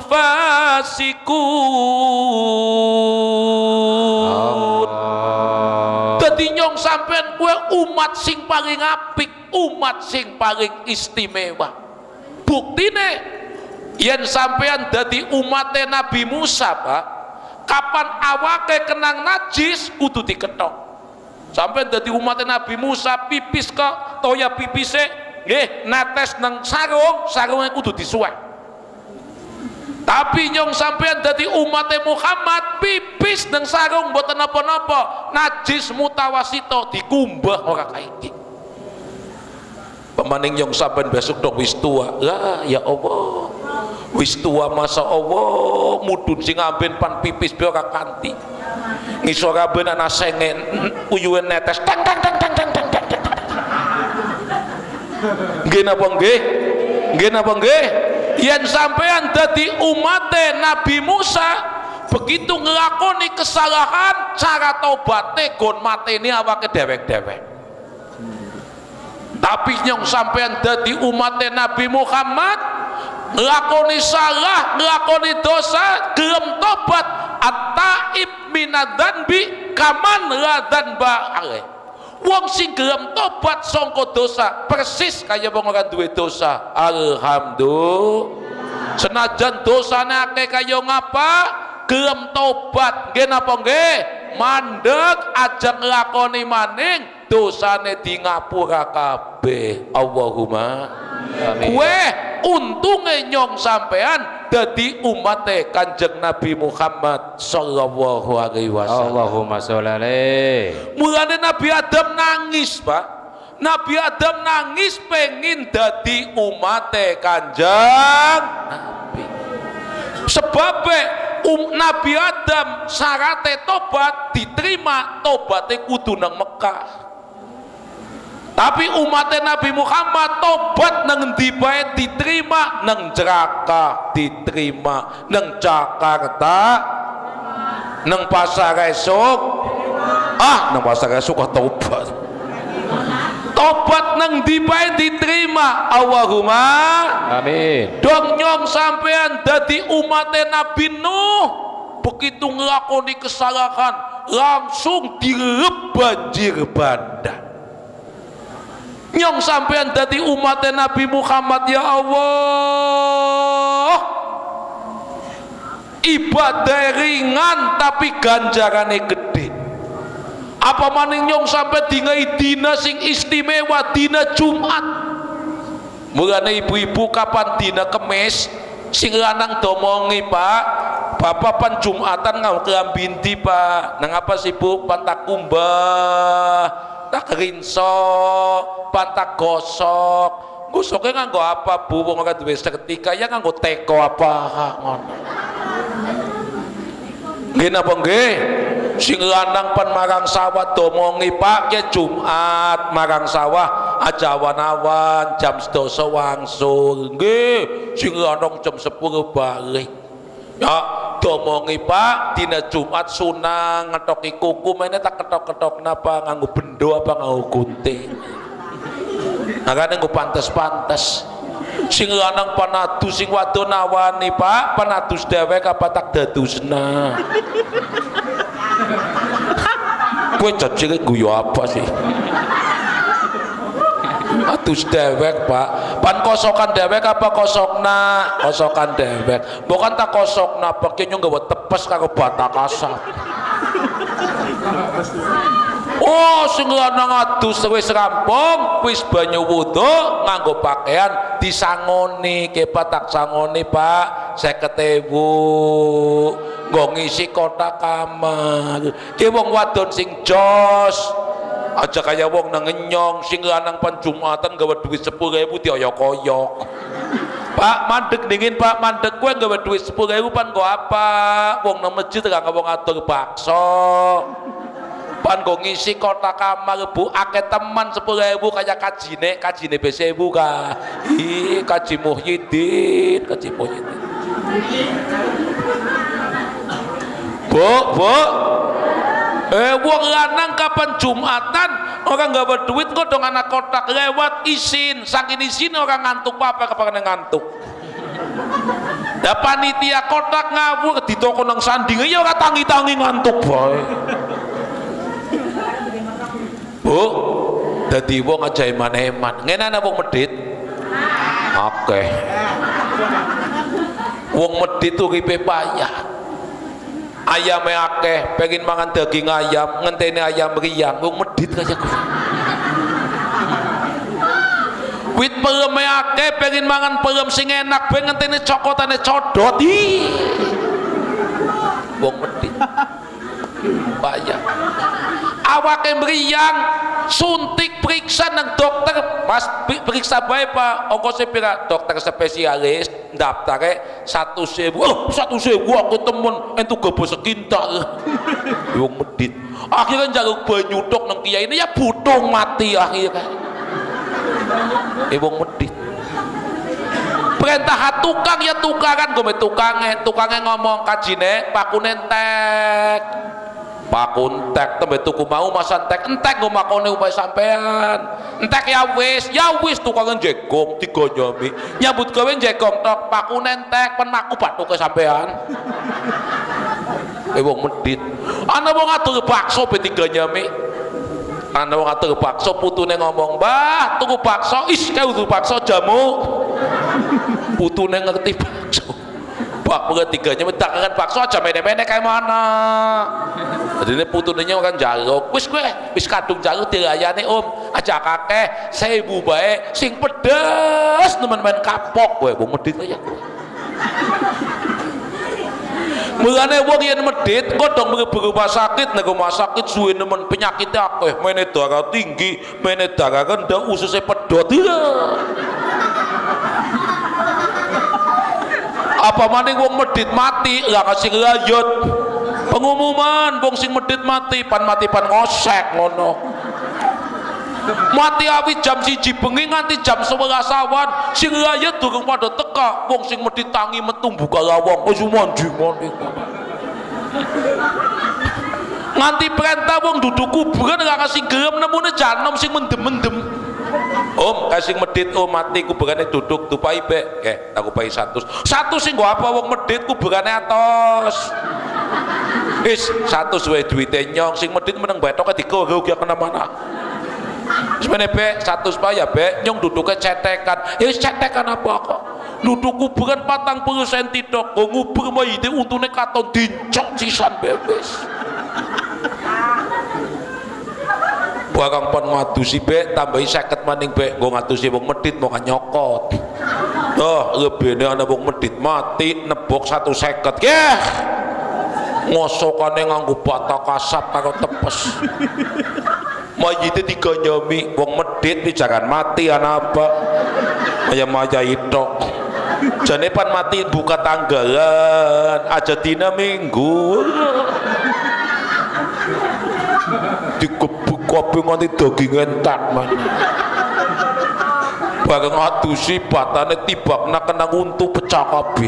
fasiqun. Dadi nyong sampean kowe umat sing paling apik, umat sing paling istimewa. Buktine yen sampean dadi umate Nabi Musa, Pak, kapan awake kenang najis kudu diketok. Sampean dadi umate Nabi Musa pipis kok toya pipise nggih netes nang sarung, sarunge kudu disuwek. Tapi nyong sampean dadi umate Muhammad pipis nang sarung mboten napa-napa, najis mutawasito dikumbah ora kaiki. Pemaning nyong sampean besok dok wis tua. Lah ya Allah. Wis tua masa Allah, mudun sing amben pan pipis be ora kanthi. Ngisor amben ana sengen uyuhe netes tang tang tang tang tang tang. Nggih napa nggih? Nggih napa nggih? Yen sampean dadi umate Nabi Musa, begitu nglakoni kesalahan, cara tobaté gon mateni awake dewek-dewek. Tapi nyong sampean dadi umate Nabi Muhammad, nglakoni salah, nglakoni dosa, gelem tobat, at-taib minadzanbi kaman la dzanba alaih. Wong sing gelem tobat sangka dosa persis kaya wong ora duwe dosa. Alhamdulillah. Senajan dosane akeh kaya ngapa, gelem tobat nggih napa nggih? Mandeg ajeng nglakoni maning dosane di ngapura kabeh. Allahumma amin. Kowe untunge nyong sampean dadi umate Kanjeng Nabi Muhammad sallallahu alaihi wasallam. Allahumma sholli alaihi. Mulane Nabi Adam nangis, Pak. Nabi Adam nangis pengin dadi umate Kanjeng Nabi. Sebab Nabi Adam syarate tobat diterima, tobate kudu nang Mekah. Tapi umatnya Nabi Muhammad tobat nang endi bae diterima, nang Jeraka diterima, nang Jakarta, nang pasar esuk, nang pasar esuk kok tobat. Tobat nang endi bae diterima. Allahumma amin. Dong nyong sampean dadi umatnya Nabi Nuh, begitu ngelakoni kesalahan langsung dilep banjir bandang. Nyong sampean dadi umatnya Nabi Muhammad, ya Allah, ibadah ringan tapi ganjarane gede. Apa maning nyong sampai dingai dina sing istimewa, dina Jumat. Mulane ibu-ibu kapan dina Kemis sing lanang domongi, Pak, bapak pan Jumatan ngau kelambinti, Pak. Nang apa sih Bu? Pantak kumbah, tak rinso, pantak gosok. Gosoknya nganggo apa Bu? Wong ora duwe seketika ya nganggo teko apa ngono. Nggih napa nggih? Sing lanang pan marang sawah domongi, Pak, ya Jumat marang sawah aja awan-awan jam 12 wangsul. Nggih, sing lanang jam 10 balik. Ya, domongi, Pak, dina Jumat sunang ngetoki kuku mene tak ketok-ketok napa nganggo bendo apa nganggo gunting. Makane nggo pantes-pantes. Sing lanang panadus sing wadon nawani, Pak, panadus dhewek apa tak dadusna. Kowe cacile guyu apa sih? Adus dewek, Pak. Pan kosokan dewek apa kosokna? Kosokan dewek. Bukan tak kosokna, pakai nyong gawe tepes karo batak asap. Oh, sing lanang adus wis rampung, wis banyu wudu, nganggo pakaian disangoni, kepa tak sangoni, Pak. 50.000 nggo ngisi kotak kamar. Ki wong wadon sing jos. Aja kaya wong nang ngenyong sing lanang pan Jumatan gawe duit 10.000 dioyok-oyok. Pak, mandek dingin, Pak, mandek kowe gawe duit 10.000 pan nggo apa? Wong nang masjid gak wong atur bakso. pan go ngisi kotak amal Bu akeh teman 10.000 kaya kajine besewu ka kaji Muhyiddin Bu wong lanang kapan Jumatan orang gak berduit kok dong anak kotak lewat isin saking isin orang ngantuk apa kapan ngantuk. Da panitia kotak ngawur di toko nang sanding ya ora tangi-tangi ngantuk bae. Bu, dadi wong aja eman-eman. Ngene ana wong medhit. Oke. Wong medhit uripe payah. Ayame akeh, pengen mangan daging ayam, ngenteni ayam riang, wong medhit kaya kuwi. Wit peleme akeh pengen mangan pelem sing enak ben ngenteni cokotane codot wong medhit payah awake mriyang suntik periksa nang dokter Mas periksa bae Pak ongkose pira dokter spesialis daftare 100.000 aku temen entuk gobo sekintal wong medhit akhirnya njaluk banyu tok nang kiai ini ya butuh mati akhirnya wong medhit perintah tukang ya tukaran gue tukangnya ngomong kajine paku nentek tembe tuku mau masan entek gue makone upaya sampean entek ya wis tukangnya jegong digonyomi nyambut gawe jegong tok paku nentek penaku batuk ke sampean wong medhit ana wong atur bakso be digonyomi ana wong atur bakso putune ngomong mbah tuku bakso kaya tuku bakso jamu putune ngerti bakso bak ketiganya mendakangan bakso aja mene-mene kayak mana jadi ini putunenya kan jaluk wis kadung jaluk dilayani aja kakek 1000 bae sing pedes teman-teman kapok gue wong medhit aja mulane wong yen medhit kodong berumah sakit nek rumah sakit suwe nemen penyakit akeh mene darah tinggi mene darah rendah ususnya pedot apa maning wong medhit mati lah kasih rayut pengumuman wong sing medhit mati pan ngosek ngono mati awi jam 1 bengi nganti jam 11 awan sing rayut durung pada teka wong sing medhit tangi metu buka lawang wis mandi nganti perintah wong duduk kuburan ora kasih gelem nemune janom sing mendem-mendem kasih medhit mati kuburane duduk tupai be aku pai 100 sing gua apa wong medhit kuburane atos wis 100 wae duwite nyong sing medhit meneng betoke digorok ya kena-mana sebenarnya be 100 paya be nyong duduknya cetekan ya cetekan apa kok duduk kuburan 40 cm tok ngubur mayite untune katon dincok sisan bebes barang pon ngadusi be tambahi 50 maning be nggo ngadusi wong medhit mau nyokot lebene ana wong medhit mati nebok 150 ngosokane nganggo bata kasap karo tepes mayite digonyomi wong medhit jangan mati ana apa maya itu jane pan mati buka tanggalan aja dina minggu dikebuk kopi nganti daging entak man bareng ngadusi batane tibakna kena untu pecah kabeh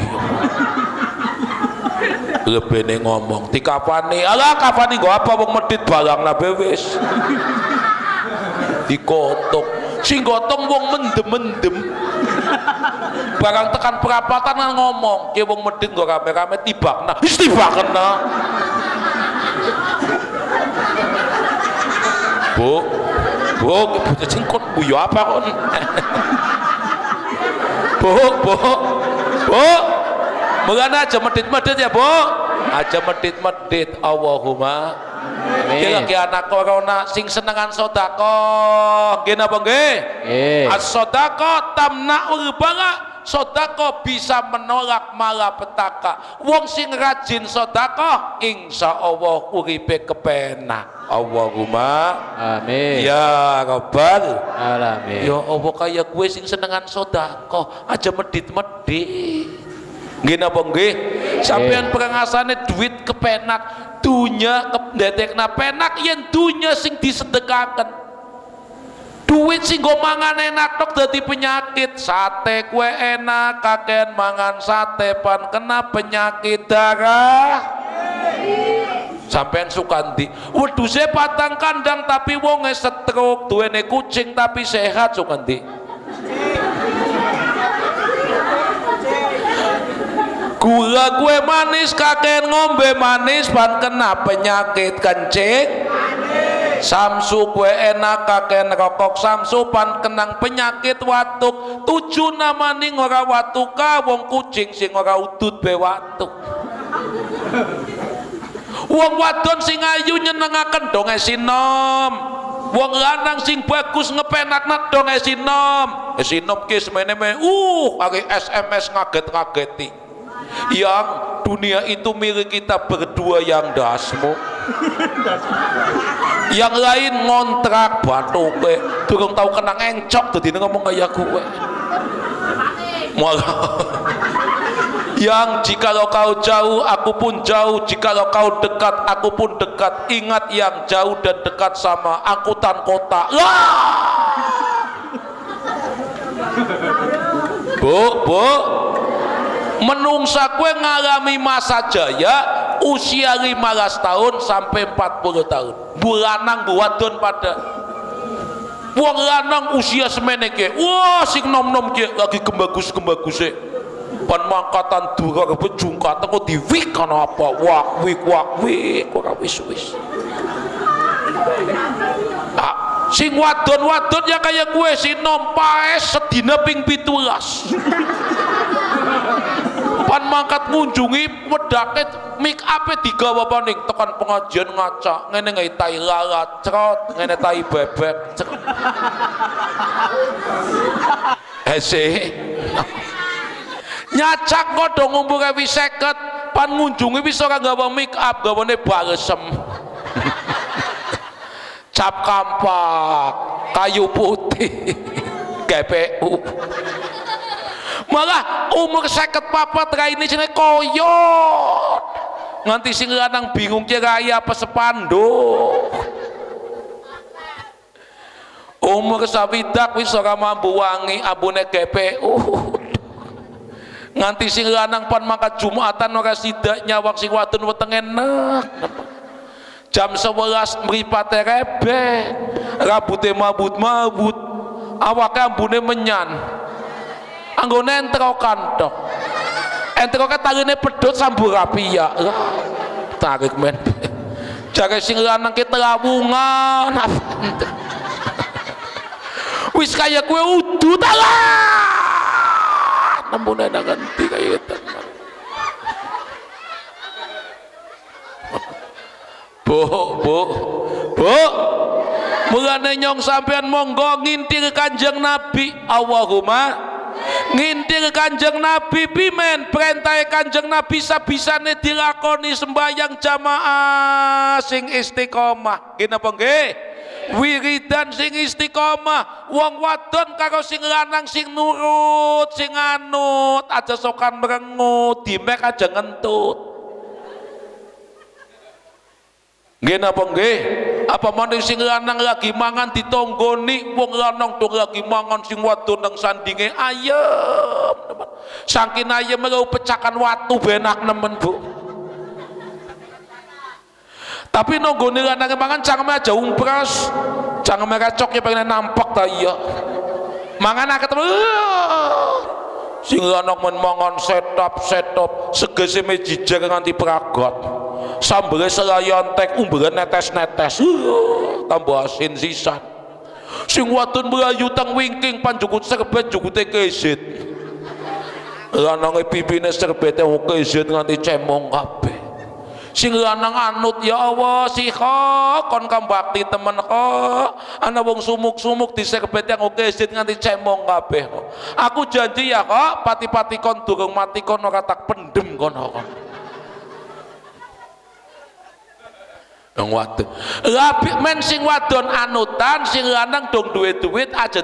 lebene ngomong dikapani alah kapani nggo apa wong medhit balangna wis dikotok sing gotong wong mendem-mendem barang tekan perapatan kan ngomong ki wong medhit nggo rame-rame tibakna wis tibakna Bu bocah cingkot buyo apa kon Bu mengana aja medit-medit ya Bu aja medit-medit Allahumma kira anak corona sing senengan sedekah nggih napa nggih as-sedekah tamna'ul bala sedekah bisa menolak malapetaka wong sing rajin sedekah insyaallah uripe kepenak Allahumma amin ya rabbal alamin ya Allah kaya gue sing senengan sedekah aja medit-medit nggih napa nggih Sampeyan perengasane duit kepenak, dunya kedetekna penak yen dunya sing disedekaken. Duit sing go mangan enak tok dadi penyakit. Sate kue enak, kakean mangan sate pan kena penyakit darah. Sampeyan Sukandi, wedhuse patang kandang tapi wonge stroke, duwene kucing tapi sehat Sukandi. Gula kue manis, kakean ngombe manis pan kena penyakit kencing. Samsu kue enak, kakean rokok samsu pan kenang penyakit watuk. 7 namaning ora watuka, wong kucing sing ora udut be watuk. Wong wadon sing ayu nyenengaken dong esinom. Wong lanang sing bagus ngepenakna dong esinom. Esinom ki semene pakai SMS ngaget-ngageti. Yang dunia itu milik kita berdua yang dasmu. Yang lain ngontrak batu kowe durung tau kenang encok dadi ngomong kaya kowe. Yang jikalau kau jauh aku pun jauh, jikalau kau dekat aku pun dekat. Ingat yang jauh dan dekat sama angkutan kota. Bu, menungsa kue ngalami masa jaya usia 15 tahun sampai 40 tahun. Bulanang buwadon pada wong lanang usia semene ke, wah sing nom-nom ke lagi gembagus-gembaguse. Pan mangkatan durung bejungkat kok diwik kana apa? Wak wik ora wis-wis. Sing wadon-wadon ya kaya gue sinom paes sedina ping 17. Pan mangkat ngunjungi wedake make up-e digawa paning tekan pengajian ngaca ngene ngai tai lalat cerot ngene tai bebek cerot. Nyacak kodong umur 50 pan ngunjungi wis ora gawa make up, gawane balsem. Cap kampak, kayu putih, GPU. Malah umur 54 raine jenenge koyot. Nganti sing lanang bingung ki raya apa sepanduk. Umur sawidak wis ora mampu wangi abune GPU. Nganti sing lanang pan mangkat Jumatan ora sidak nyawang sing wadon weteng enak. Jam 11 mripate rebeh, rambute mabut-mabut, awake ambune menyan. Anggone entrokan tok. Entroke tarine pedhot sambu rapia. Tarik men. Jare sing lanang ki telawungan. Wis kaya kowe udut alah. Nembune nang ngendi kaya gitu. Bu, mulane nyong sampean monggo ngintil Kanjeng Nabi. Allahumma ngintil Kanjeng Nabi pimen perintah Kanjeng Nabi sabisane dilakoni sembahyang jamaah sing istiqomah. Nggih napa nggih? Wiridan sing istiqomah, wong wadon karo sing lanang sing nurut, sing anut, aja sokan merengut, dimek aja ngentut. Nggih napa nggih? Apa maning sing lanang lagi mangan ditonggoni, wong lanang dong lagi mangan sing wadon nang sandinge ayem. Saking ayem lho pecakan watu benak nemen, Bu. Tapi nonggone lanang mangan cangkeme aja umpras. Cangkeme kacok ya pengen nampak ta iya. Mangan akeh sing lanang men mangan setop segese mejijer nganti pragot. Sambelnya selayontek, umbelnya netes-netes, tambah asin sisan. Sing wadon melayu teng wingking panjukut serbet jukute kesit. Lanange pipine serbete kesit nganti cemong kabeh. Sing lanang anut ya Allah siha kon kambakti temen kok. Ana wong sumuk-sumuk diserbet yang kesit nganti cemong kabeh. Aku janji ya kok pati-pati kon durung mati kon ora tak pendem kon. Yang wadon, labi men sing wadon anutan, sing lanang dong duit aja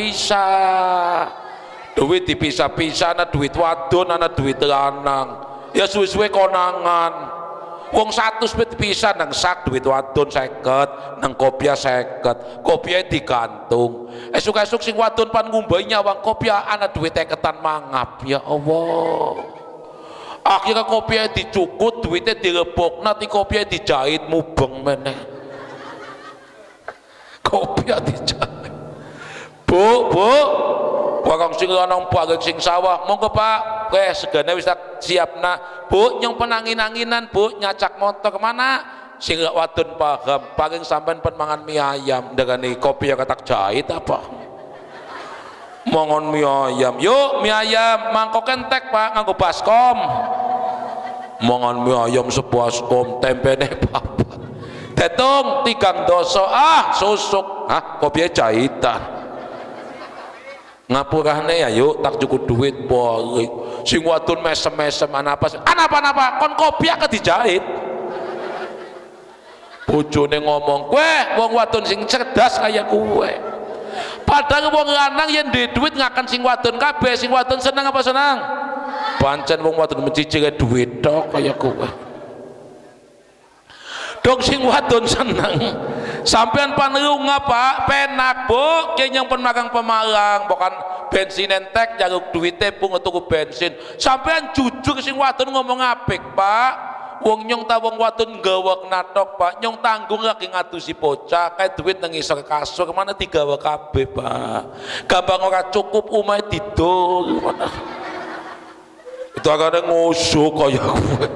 dipisah-pisah. Duit dipisah-pisah, ana duit wadon, ana duit lanang. ya suwe-suwe konangan. Wong 100 pit pisan nang sak duit wadon 50, nang kopiah 50, kopiah digantung. Esuk-esuk sing wadon pan ngumbai nyawang kopiah ana duit 50 mangap. Ya Allah. Akhirnya kopiah dicukut, duitnya direbok, nanti kopiah dijahit mubeng meneh. Kopiah dijahit. Bu, barang sing lanang bareng sing sawah, monggo Pak, segane wis tak siapna. Bu, nyong penangin-anginan, Bu, nyacak motor kemana? Sing wadon paham, paling sampean pen mangan mie ayam, ndegane kopi yang ketak jahit apa? Mongon mie ayam, yuk mie ayam, mangkok entek Pak, nganggo baskom. Mongon mie ayam sebaskom, tempene papat. Tetung 3 doso, susuk, kopi jahitan. Ngapurane ya yuk tak cukup duit balik sing wadon mesem-mesem anapa kon kopiah ke dijahit. Bojone ngomong kowe wong wadon sing cerdas kaya kowe, padahal wong lanang yen duwe duit ngakan sing wadon kabeh. Sing wadon seneng apa senang? Pancen wong wadon mencicile duit tok kaya kowe. Dong sing wadon seneng sampean panlunga Pak penak Bu kenyang pun magang Pemalang bukan bensin entek jaluk duitnya pun tuku bensin sampean jujur sing wadon ngomong apik Pak. Wong nyong ta wong wadon gawak natok Pak, nyong tanggung lagi ngatusi bocah kayak duit nang isor kasur mana digawa kabeh Pak. Gampang ora cukup umai didol mana itu agak ngusuk kaya gue.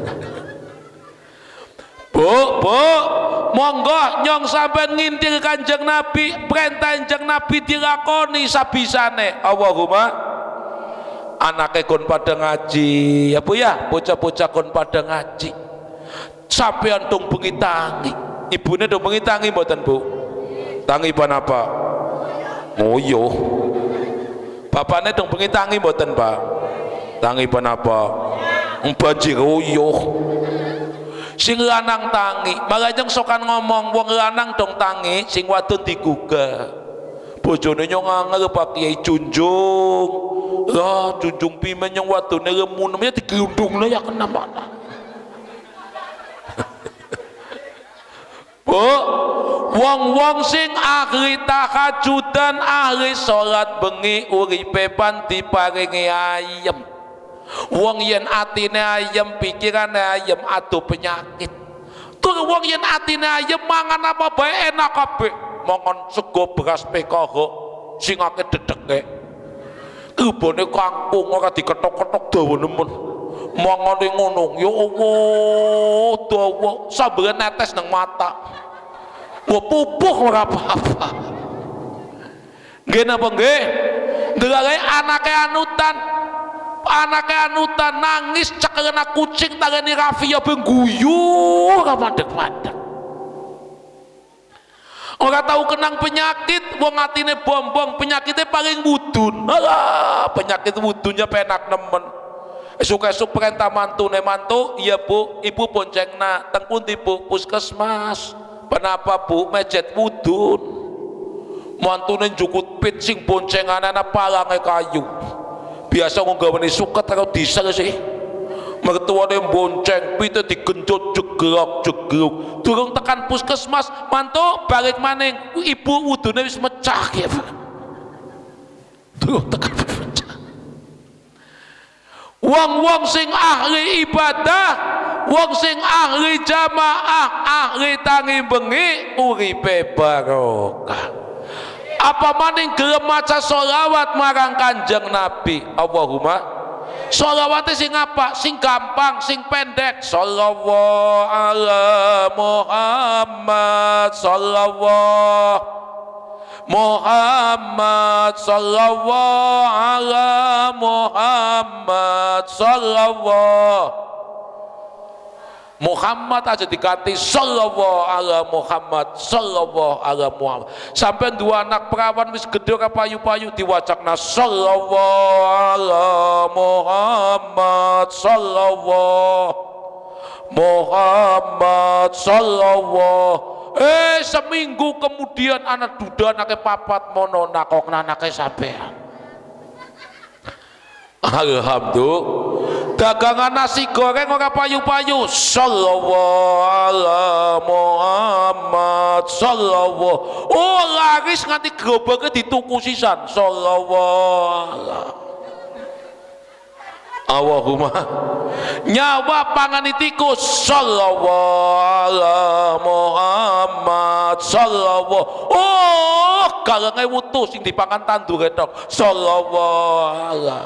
Bu, monggo nyong sampean ngintil Kanjeng Nabi, perintah Kanjeng Nabi dilakoni sabisane. Allahumma anake kon pada ngaji, ya Bu ya, bocah-bocah kon pada ngaji. Sampean dong bengi tangi. Ibune dong bengi tangi mboten Bu? Tangi pan apa? Ngoyo. Bapakne dong bengi tangi mboten Pak? Tangi pan apa? Banjir uyuh. Sing lanang tangi, makanya sokan ngomong wong lanang dong tangi, sing wadon digugah. Bojone nyong angel Pak Kiai junjung. Lah junjung pimen nyong wadone lemu namanya digelundungne ya kena mana. Bu, wong-wong sing ahli tahajudan, ahli salat bengi uripe panti paringi ayem. Wong yen atine ayem pikirane ayem aduh penyakit. Tur wong yen atine ayem mangan apa bae enak kabeh. Mangan sego beras PKH sing akeh dedeke. Kebone kangkung ora diketok-ketok dawa nemen. Mangane ngono, ya Allah, dawa sambel netes nang mata. Gua pupuh ora apa-apa. Nggih napa nggih? Ndelake anake anutan nangis cekena kucing tangani Raffi ya bengguyu ora madeg-madeg. Ora tahu kenang penyakit, wong atine bombong, penyakitnya paling wudun. Alah, penyakit wudunnya penak nemen. Esuk-esuk perintah mantune mantu, iya Bu, ibu boncengna teng pundi Bu? Puskesmas. Kenapa Bu? Mejet wudun. Mantune njukut pit sing boncengane ana palange kayu. Biasa nggaweni suket karo diesel sih. Mertuane bonceng pite digenjot jegrok durung tekan puskesmas mantu balik maning ibu wudune wis mecah ya Pak. Durung tekan mecah. Wong-wong sing ahli ibadah, wong sing ahli jamaah, ahli tangi bengi uripe barokah. Apa maning gelem maca sholawat marang Kanjeng Nabi. Allahumma sholawatnya sing apa? Sing gampang, sing pendek. Sholawat ala Muhammad, sholawat Muhammad, sholawat ala Muhammad, sholawat Muhammad aja diganti sallallahu ala Muhammad, sallallahu ala Muhammad. Sampai dua anak perawan wis gede ora payu-payu diwacakna sallallahu ala Muhammad, sallallahu Muhammad, sallallahu. Seminggu kemudian anak duda anake papat mono nakokna anake sampean. Alhamdulillah. dagangan nasi goreng ora payu-payu. Sallallahu ala Muhammad sallallahu. Oh laris nganti gerobaknya dituku sisan. Sallallahu. Allahumma nyawa pangan tikus. Sallallahu ala Muhammad sallallahu. Oh galange wutu sing dipangan tandure tok. Sallallahu ala.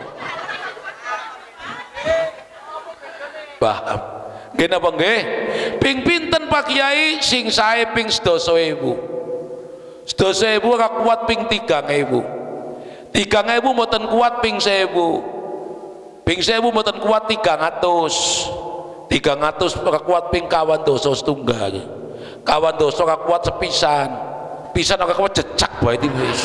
Paham? Nggih napa nggih? Ping pinten Pak Kiai? Sing sae ping 12.000. 12.000 ora kuat ping 3.000. 3.000 mboten kuat ping 1.000. Ping 1.000 mboten kuat 300. 300 ora kuat ping kawan dosa setunggal. Kawan dosa ora kuat sepisan. Pisan ora kuat jejak bae iki wis.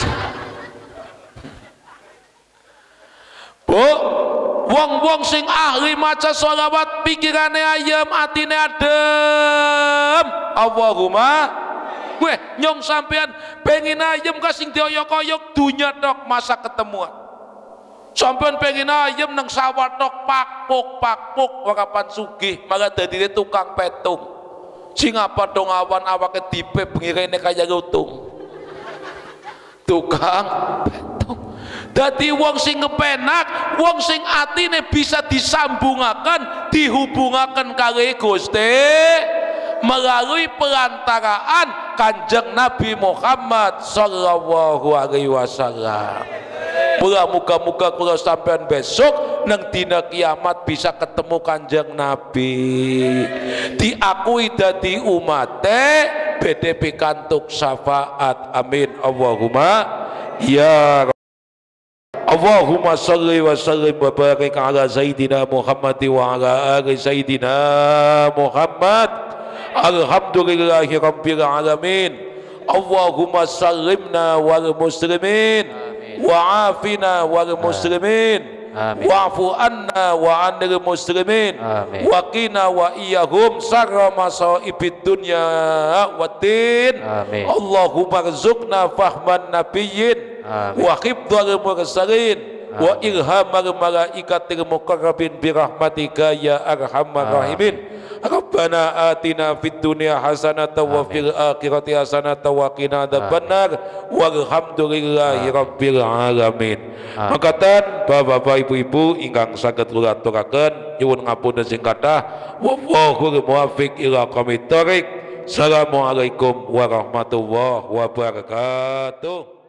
Bu, wong-wong sing ahli maca sholawat pikirane ayem, atine adem. Allahumma weh nyong sampean pengen ayem ka sing dioyok-oyok dunya tok masa ketemuan. Sampean pengen ayem nang sawah tok pakpuk ora pan sugih malah dadine tukang petung. Sing apa dong awan awake dipe bengirene kaya lutung. Tukang petung. Dadi wong sing ngepenak, wong sing atine bisa disambungaken, dihubungaken kali Gusti melalui perantaraan Kanjeng Nabi Muhammad sallallahu alaihi wasallam. Pula muka-muka kula sampean besok nang dina kiamat bisa ketemu Kanjeng Nabi. Diakui dadi umate bede pikantuk syafaat. Amin. Allahumma ya Allahumma salli wa sallim wa barik ala Sayyidina Muhammad wa ala ali Sayyidina Muhammad. Alhamdulillahi Rabbil Alamin. Allahumma sallimna wal muslimin wa afina wal muslimin wa'fu anna wa anil muslimin wa qina wa iyahum sarra masaibid dunya waddin. Allahumma rzuqna fahman nabiyyin wa hifdzal mursalin wa ilhamal malaikatil muqarrabin birahmatika ya arhamar rahimin. Rabbana atina fid dunya hasanatan wa fil akhirati hasanatan wa qina adzabannar walhamdulillahi rabbil alamin. Mangkatan bapak-bapak ibu-ibu ingkang saged kula aturaken nyuwun ngapunten sing kathah. Wallahul muwaffiq ila aqwamit thoriq. Assalamualaikum warahmatullahi wabarakatuh.